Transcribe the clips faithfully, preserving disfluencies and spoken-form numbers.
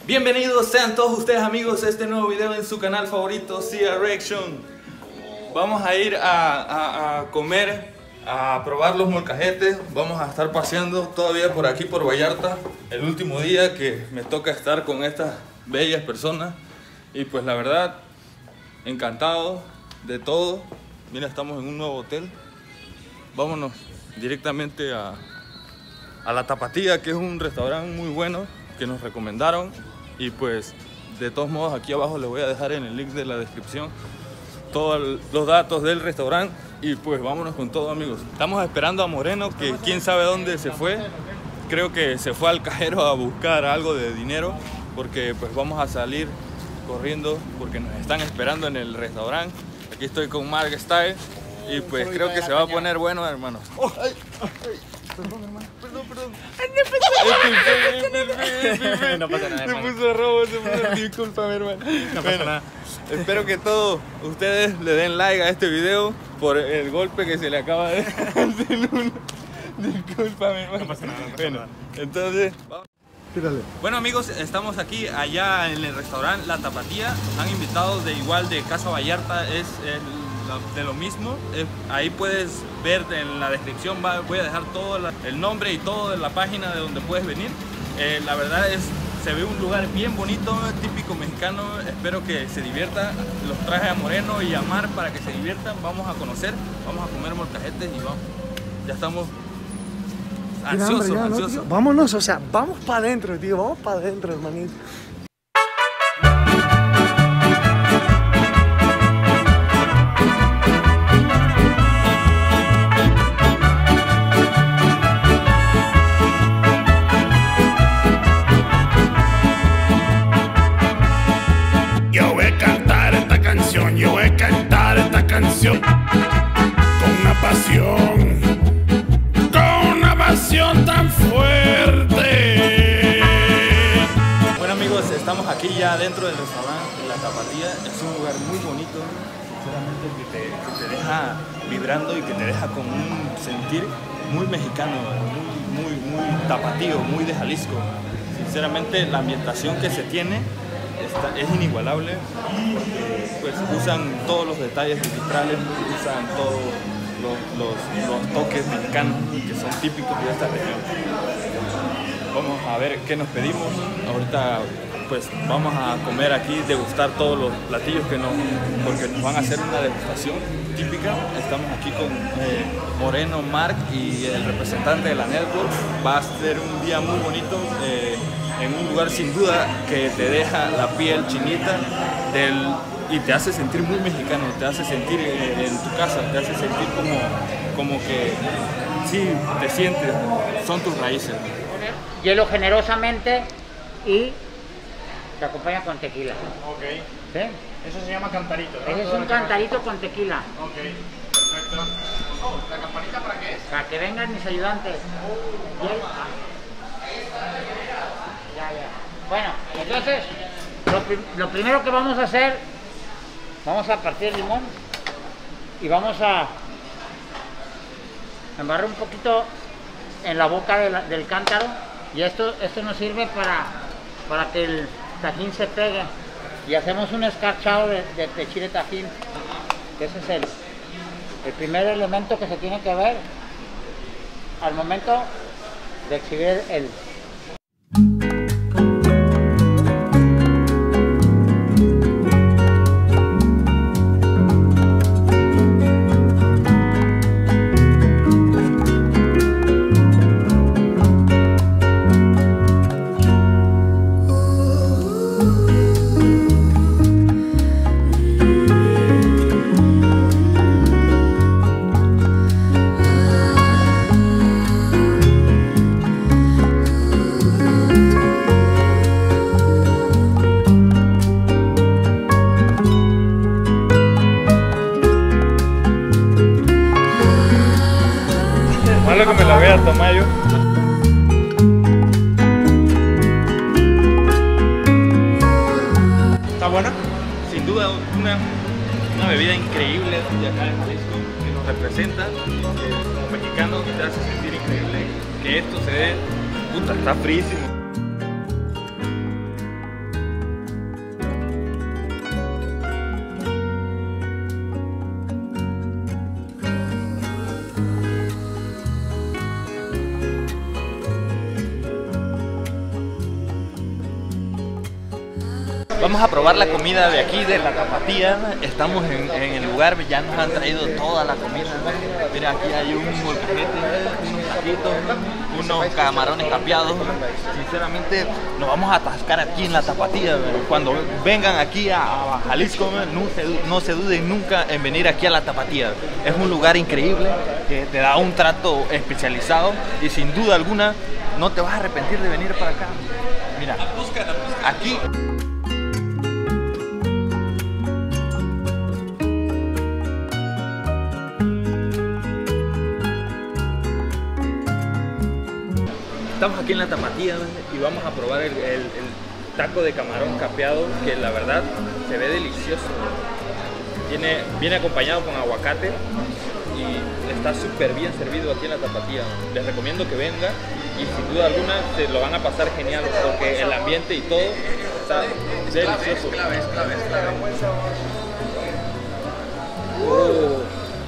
Bienvenidos sean todos ustedes amigos a este nuevo video en su canal favorito, Sia Reaction. Vamos a ir a, a, a comer, a probar los molcajetes. Vamos a estar paseando todavía por aquí por Vallarta. El último día que me toca estar con estas bellas personas. Y pues la verdad, encantado de todo. Mira, estamos en un nuevo hotel. Vámonos directamente a, a La Tapatía, que es un restaurante muy bueno que nos recomendaron. Y pues de todos modos aquí abajo les voy a dejar en el link de la descripción todos los datos del restaurante. Y pues vámonos con todo, amigos. Estamos esperando a Moreno, que quién sabe dónde se fue. Creo que se fue al cajero a buscar algo de dinero, porque pues vamos a salir corriendo porque nos están esperando en el restaurante. Aquí estoy con Mark Style y pues creo que se va a poner bueno, hermanos. Oh, ay, ay. Perdón, hermano. Perdón, perdón. No pasa nada, hermano. Se puso robo, se puso... Discúlpame, hermano. No pasa bueno, nada. Espero que todos ustedes le den like a este video por el golpe que se le acaba de hacer uno. Discúlpame, hermano. No pasa nada, no pasa bueno, nada. entonces... Vamos. Tírale. Bueno, amigos, estamos aquí allá en el restaurante La Tapatía. Nos han invitado de igual de Casa Vallarta, es el, de lo mismo. Eh, ahí puedes ver en la descripción, va, voy a dejar todo la, el nombre y todo de la página de donde puedes venir. Eh, la verdad es, se ve un lugar bien bonito, típico mexicano. Espero que se divierta. Los traje a Moreno y a Mar para que se diviertan. Vamos a conocer, vamos a comer molcajetes y vamos. Ya estamos ansiosos, Hambre, ya, ¿no, ansiosos. tío? Vámonos, o sea, vamos para adentro, tío, vamos para adentro, hermanito. Yo voy a cantar esta canción, yo voy a cantar esta canción con una pasión, con una pasión tan fuerte. Bueno, amigos, estamos aquí ya dentro del restaurante La Tapatía. Es un lugar muy bonito, sinceramente, que te, que te deja vibrando y que te deja con un sentir muy mexicano, muy, muy, muy tapatío, muy de Jalisco. Sinceramente, la ambientación que se tiene Está, es inigualable, porque pues usan todos los detalles vitrales, usan todos los, los, los toques mexicanos que son típicos de esta región. Vamos a ver qué nos pedimos. Ahorita pues vamos a comer aquí, degustar todos los platillos que nos, porque nos van a hacer una degustación típica. Estamos aquí con eh, Moreno, Mark y el representante de la Network. Va a ser un día muy bonito. Eh, en un lugar sin duda que te deja la piel chinita del, y te hace sentir muy mexicano, te hace sentir eh, en tu casa, te hace sentir como, como que sí, te sientes, son tus raíces. Hielo generosamente y te acompaña con tequila. Ok. ¿Sí? Eso se llama cantarito, ¿no? Ese es un cantarito con tequila. Ok, perfecto. Oh, ¿la campanita para qué es? Para que vengan mis ayudantes. Hielo. Ah. Ya, ya. Bueno, entonces, lo, prim lo primero que vamos a hacer, vamos a partir el limón y vamos a embarrar un poquito en la boca de la, del cántaro, y esto, esto nos sirve para, para que el tajín se pegue, y hacemos un escarchado de, de, de chile tajín, que ese es el, el primer elemento que se tiene que ver al momento de exhibir el... Malo que me la voy a tomar yo. ¿Está buena? Sin duda una, una bebida increíble de acá en Jalisco, que nos representa, que como mexicano te hace sentir increíble que esto se dé. Puta, está frísimo. Vamos a probar la comida de aquí, de la Tapatía. Estamos en, en el lugar, ya nos han traído toda la comida. Mira, aquí hay un molcajete, unos taquitos, unos camarones capeados. Sinceramente, nos vamos a atascar aquí en la Tapatía. Cuando vengan aquí a, a Jalisco, no se, no se duden nunca en venir aquí a la Tapatía. Es un lugar increíble que te da un trato especializado y sin duda alguna no te vas a arrepentir de venir para acá. Mira, aquí. Estamos aquí en la Tapatía y vamos a probar el, el, el taco de camarón capeado, que la verdad se ve delicioso. Viene, viene acompañado con aguacate y está súper bien servido aquí en la Tapatía. Les recomiendo que vengan y sin duda alguna se lo van a pasar genial porque el ambiente y todo está delicioso. Clave, es clave, es clave. Oh.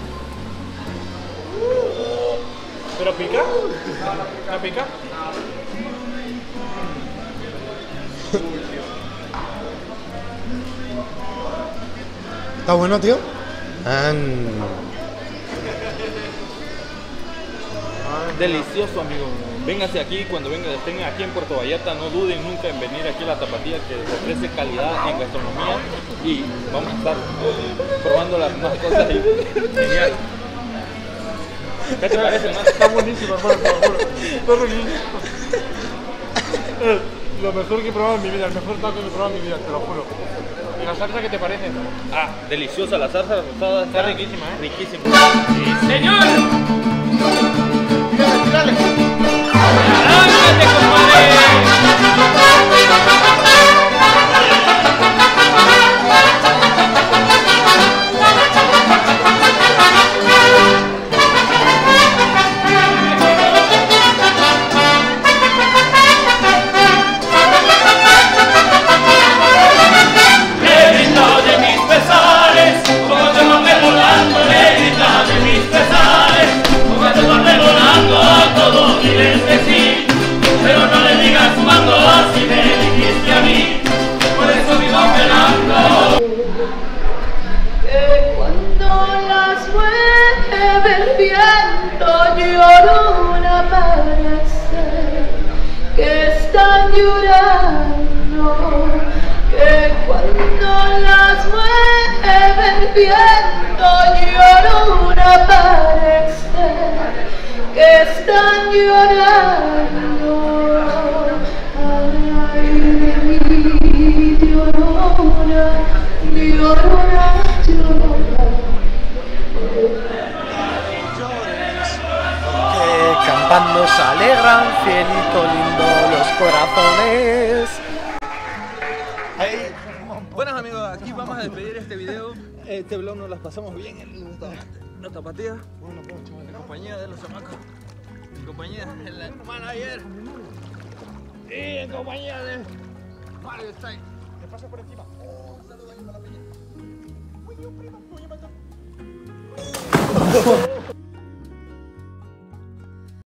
¿Pero pica? ¿No pica? ¿Está bueno, tío? Um... Delicioso, amigo. Vénganse aquí, cuando vengan, estén aquí en Puerto Vallarta, no duden nunca en venir aquí a la Tapatía, que ofrece calidad en gastronomía y vamos a estar probando las más cosas ahí. Genial. ¿Qué te parece, man? Está buenísimo, hermano, te lo juro. Está buenísimo. Eh, lo mejor que he probado en mi vida, el mejor taco que he probado en mi vida, te lo juro. ¿Y la salsa qué te parece? Ah, deliciosa, la salsa rosada está, Está riquísima, ¿eh? Riquísima. ¡Sí, señor! Tírale, tírale. ¡Arráncate, llorando, que cuando las mueve el viento llora una parecer que están llorando. Ay de mí, llorona, llorona, llorona. Que cantando se alegran, cielito lindo los corazones. Hey. Buenos amigos, aquí vamos a despedir este video. Este vlog nos las pasamos bien en la Tapatía, en compañía de los chamacos, en compañía de la manager y en compañía de Mario Style. ¿Te pasa por encima? Un saludo ahí para la peña.